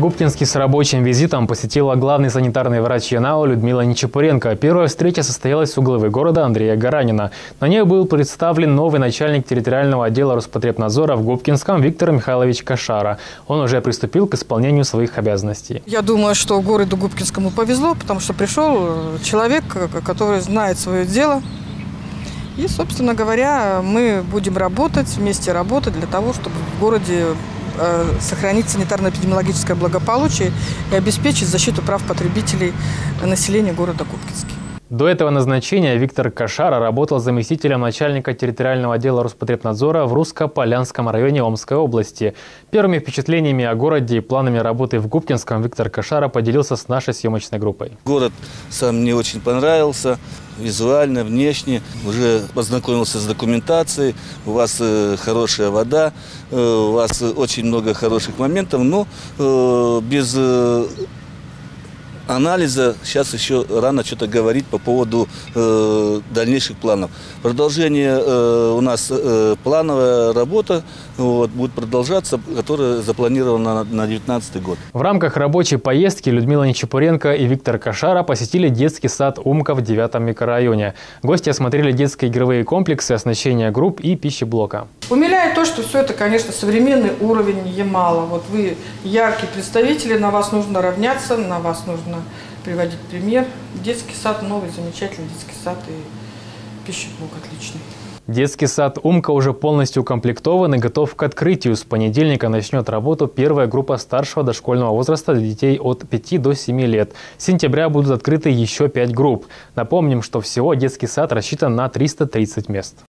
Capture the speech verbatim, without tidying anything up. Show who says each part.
Speaker 1: Губкинский с рабочим визитом посетила главный санитарный врач Янао Людмила Нечапуренко. Первая встреча состоялась у главы города Андрея Гаранина. На ней был представлен новый начальник территориального отдела Роспотребнадзора в Губкинском Виктор Михайлович Кашара. Он уже приступил к исполнению своих обязанностей.
Speaker 2: Я думаю, что городу Губкинскому повезло, потому что пришел человек, который знает свое дело. И, собственно говоря, мы будем работать, вместе работать для того, чтобы в городе сохранить санитарно-эпидемиологическое благополучие и обеспечить защиту прав потребителей населения города Губкинский.
Speaker 1: До этого назначения Виктор Кашара работал заместителем начальника территориального отдела Роспотребнадзора в Русско-Полянском районе Омской области. Первыми впечатлениями о городе и планами работы в Губкинском Виктор Кашара поделился с нашей съемочной группой.
Speaker 3: Город сам мне очень понравился, визуально, внешне. Уже познакомился с документацией, у вас э, хорошая вода, э, у вас очень много хороших моментов, но э, без... Э, анализа сейчас еще рано что-то говорить по поводу э, дальнейших планов. Продолжение э, у нас э, плановая работа вот, будет продолжаться, которая запланирована на две тысячи девятнадцатый год.
Speaker 1: В рамках рабочей поездки Людмила Нечапуренко и Виктор Кашара посетили детский сад «Умка» в девятом микрорайоне. Гости осмотрели детские игровые комплексы, оснащение групп и пищеблока.
Speaker 2: Умиляет то, что все это, конечно, современный уровень Ямала. Вот вы яркие представители, на вас нужно равняться, на вас нужно приводить пример. Детский сад новый, замечательный детский сад и пищеблок отличный.
Speaker 1: Детский сад «Умка» уже полностью укомплектован и готов к открытию. С понедельника начнет работу первая группа старшего дошкольного возраста для детей от пяти до семи лет. С сентября будут открыты еще пять групп. Напомним, что всего детский сад рассчитан на триста тридцать мест.